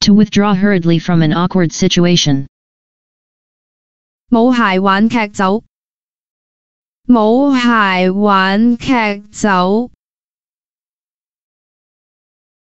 To withdraw hurriedly from an awkward situation. 冇鞋玩劇走。冇鞋玩劇走。